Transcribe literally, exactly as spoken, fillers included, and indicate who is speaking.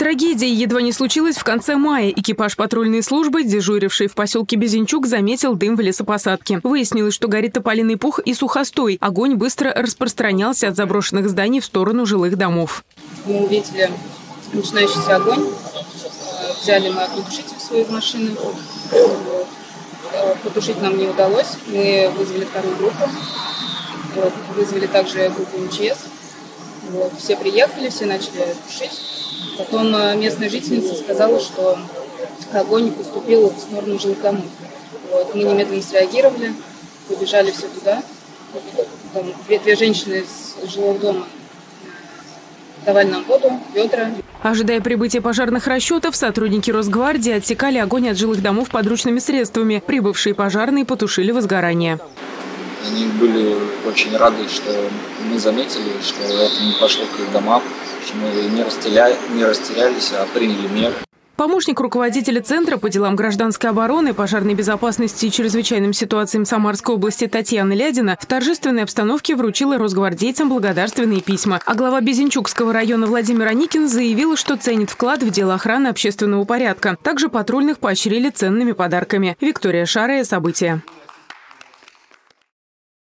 Speaker 1: Трагедия едва не случилась в конце мая. Экипаж патрульной службы, дежуривший в поселке Безенчук, заметил дым в лесопосадке. Выяснилось, что горит тополиный пух и сухостой. Огонь быстро распространялся от заброшенных зданий в сторону жилых домов.
Speaker 2: Мы увидели начинающийся огонь. Взяли мы огнетушитель свой из машины. Потушить нам не удалось. Мы вызвали вторую группу. Вызвали также группу эм че эс. Вот. Все приехали, все начали тушить. Потом местная жительница сказала, что огонь поступил в сторону жилых домов. Вот. Мы немедленно среагировали, побежали все туда. Там две, две женщины из жилого дома давали нам воду, ведра.
Speaker 1: Ожидая прибытия пожарных расчетов, сотрудники Росгвардии отсекали огонь от жилых домов подручными средствами. Прибывшие пожарные потушили возгорание.
Speaker 3: Они были очень рады, что мы заметили, что это не пошло к их домам, что мы не, растеря... не растерялись, а приняли меры.
Speaker 1: Помощник руководителя Центра по делам гражданской обороны, пожарной безопасности и чрезвычайным ситуациям Самарской области Татьяна Лядина в торжественной обстановке вручила росгвардейцам благодарственные письма. А глава Безенчукского района Владимир Аникин заявил, что ценит вклад в дело охраны общественного порядка. Также патрульных поощрили ценными подарками. Виктория Шарая. События.